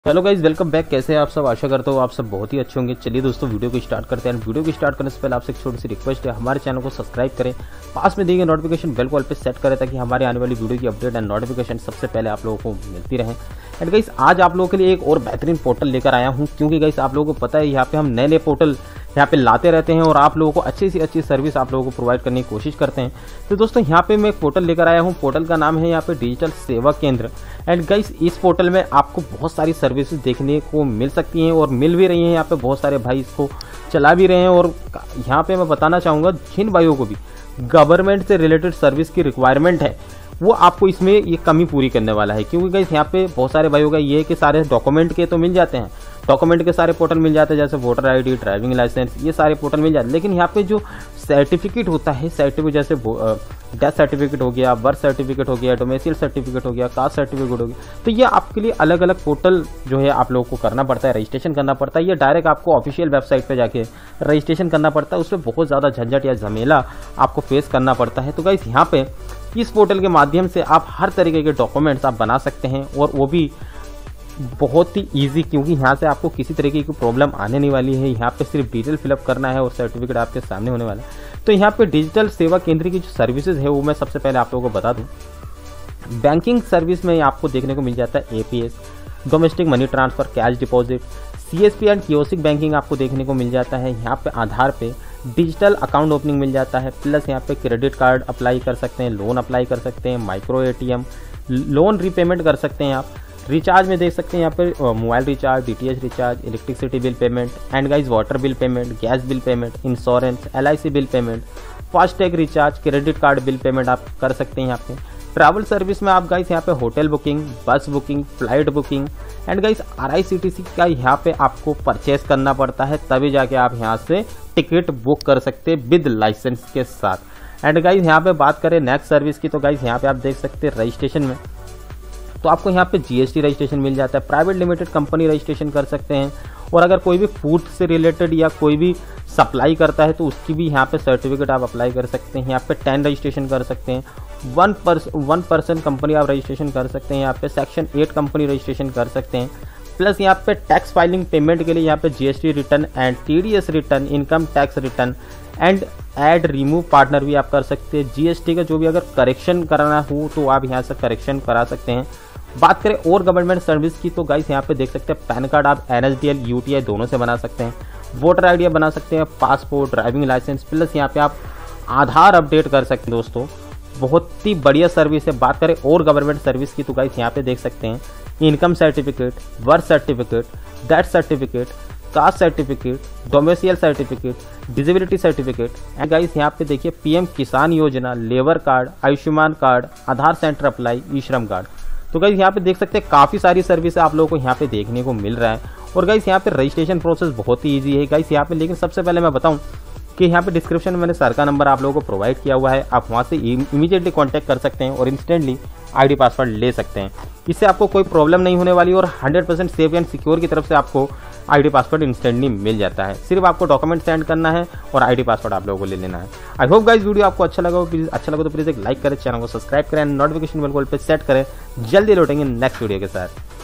Hello guys, welcome back. कैसे हैं आप सब? आशा करता हूँ आप सब बहुत ही अच्छे होंगे। चलिए दोस्तों, वीडियो को स्टार्ट करते हैं। वीडियो को स्टार्ट करने से पहले आपसे एक छोटी सी रिक्वेस्ट है, हमारे चैनल को सब्सक्राइब करें, पास में दी गई नोटिफिकेशन बेल कॉल पे सेट करें ताकि हमारे आने वाली वीडियो की अपडेट एंड नोटिफिकेशन सबसे पहले आप लोगों को मिलती रहे। एंड गाइस, आज आप लोगों के लिए एक और बेहतरीन पोर्टल लेकर आया हूँ, क्योंकि गाइस आप लोगों को पता है यहाँ पे हम नए नए पोर्टल यहाँ पे लाते रहते हैं और आप लोगों को अच्छी से अच्छी सर्विस आप लोगों को प्रोवाइड करने की कोशिश करते हैं। तो दोस्तों, यहाँ पे मैं एक पोर्टल लेकर आया हूँ। पोर्टल का नाम है यहाँ पे डिजिटल सेवा केंद्र। एंड गाइस, इस पोर्टल में आपको बहुत सारी सर्विसेज देखने को मिल सकती हैं और मिल भी रही हैं। यहाँ पे बहुत सारे भाई इसको चला भी रहे हैं और यहाँ पे मैं बताना चाहूँगा, जिन भाइयों को भी गवर्नमेंट से रिलेटेड सर्विस की रिक्वायरमेंट है वो आपको इसमें ये कमी पूरी करने वाला है। क्योंकि गाइस यहाँ पे बहुत सारे भाइयों का ये है कि सारे डॉक्यूमेंट के तो मिल जाते हैं, डॉक्यूमेंट के सारे पोर्टल मिल जाते हैं, जैसे वोटर आईडी, ड्राइविंग लाइसेंस, ये सारे पोर्टल मिल जाते हैं। लेकिन यहाँ पे जो सर्टिफिकेट होता है, सर्टिफिकेट जैसे डेथ सर्टिफिकेट हो गया, बर्थ सर्टिफिकेट हो गया, डोमेसियल सर्टिफिकेट हो गया, कास्ट सर्टिफिकेट हो गया, तो ये आपके लिए अलग अलग पोर्टल जो है आप लोगों को करना पड़ता है, रजिस्ट्रेशन करना पड़ता है। ये डायरेक्ट आपको ऑफिशियल वेबसाइट पे जाके रजिस्ट्रेशन करना पड़ता है, उसमें बहुत ज़्यादा झंझट या झमेला आपको फेस करना पड़ता है। तो गाइस, यहाँ पे इस पोर्टल के माध्यम से आप हर तरीके के डॉक्यूमेंट्स आप बना सकते हैं और वो भी बहुत ही इजी, क्योंकि यहाँ से आपको किसी तरीके की प्रॉब्लम आने नहीं वाली है। यहाँ पे सिर्फ डिटेल फिलअप करना है और सर्टिफिकेट आपके सामने होने वाला है। तो यहाँ पे डिजिटल सेवा केंद्र की जो सर्विसेज है वो मैं सबसे पहले आप लोगों को बता दूँ। बैंकिंग सर्विस में आपको देखने को मिल जाता है APS, domestic money transfer, cash deposit, CSP and kiosk banking आपको देखने को मिल जाता है। यहाँ पे आधार पे डिजिटल अकाउंट ओपनिंग मिल जाता है, प्लस यहाँ पे क्रेडिट कार्ड अप्लाई कर सकते हैं, लोन अप्लाई कर सकते हैं, माइक्रो एटीएम, लोन रीपेमेंट कर सकते हैं आप। रिचार्ज में देख सकते हैं यहाँ पे mobile recharge, DTH recharge, electricity bill payment and guys water bill payment, gas bill payment, insurance, LIC bill payment, FASTag recharge, credit card bill payment आप कर सकते हैं यहाँ पे। ट्रैवल सर्विस में आप गाइस यहाँ पे hotel booking, bus booking, flight booking and guys IRCTC का यहाँ पे आपको परचेस करना पड़ता है, तभी जाके आप यहाँ से टिकट बुक कर सकते हैं विद लाइसेंस के साथ। एंड गाइस, यहाँ पे बात करें नेक्स्ट सर्विस की, तो गाइस यहाँ पे आप देख सकते हैं रजिस्ट्रेशन में तो आपको यहाँ पे जीएसटी रजिस्ट्रेशन मिल जाता है, प्राइवेट लिमिटेड कंपनी रजिस्ट्रेशन कर सकते हैं, और अगर कोई भी फूड से रिलेटेड या कोई भी सप्लाई करता है तो उसकी भी यहाँ पे सर्टिफिकेट आप अप्लाई कर सकते हैं। यहाँ पे 10 रजिस्ट्रेशन कर सकते हैं, 1% कंपनी आप रजिस्ट्रेशन कर सकते हैं, यहाँ पे सेक्शन 8 कंपनी रजिस्ट्रेशन कर सकते हैं, प्लस यहाँ पे टैक्स फाइलिंग पेमेंट के लिए यहाँ पे GST return and TDS return, income tax return and add remove partner भी आप कर सकते हैं। जीएसटी का जो भी अगर करेक्शन कराना हो तो आप यहाँ से करेक्शन करा सकते हैं। बात करें और गवर्नमेंट सर्विस की, तो गाइस यहाँ पे देख सकते हैं पैन कार्ड आप एनएसडीएल, यूटीआई दोनों से बना सकते हैं, वोटर आईडी बना सकते हैं, पासपोर्ट, ड्राइविंग लाइसेंस, प्लस यहाँ पे आप आधार अपडेट कर सकते हैं। दोस्तों, बहुत ही बढ़िया सर्विस है। बात करें और गवर्नमेंट सर्विस की, तो गाइस यहाँ पे देख सकते हैं income certificate, birth certificate, death certificate, caste certificate, domicile certificate, disability certificate and guys यहाँ पे देखिए PM Kisan Yojana, labour card, Ayushman card, Aadhaar centre apply, e Shram card. तो गाइस यहाँ पे देख सकते हैं काफ़ी सारी सर्विस आप लोगों को यहाँ पे देखने को मिल रहा है। और गाइस यहाँ पे रजिस्ट्रेशन प्रोसेस बहुत ही इजी है गाइस यहाँ पे। लेकिन सबसे पहले मैं बताऊँ कि यहाँ पे डिस्क्रिप्शन में मैंने सर का नंबर आप लोगों को प्रोवाइड किया हुआ है, आप वहाँ से इमीडिएटली कांटेक्ट कर सकते हैं और इंस्टेंटली आईडी पासवर्ड ले सकते हैं। इससे आपको कोई प्रॉब्लम नहीं होने वाली और 100% सेफ एंड सिक्योर की तरफ से आपको आईडी पासवर्ड इंस्टेंटली मिल जाता है। सिर्फ आपको डॉक्यूमेंट सेंड करना है और आईडी पासवर्ड आप लोगों को ले लेना है। आई होप गाइस वीडियो आपको अच्छा लगा तो प्लीज़ एक लाइक करें, चैनल को सब्सक्राइब करें, नोटिफिकेशन बेल कॉल पे सेट करें। जल्दी लौटेंगे नेक्स्ट वीडियो के साथ।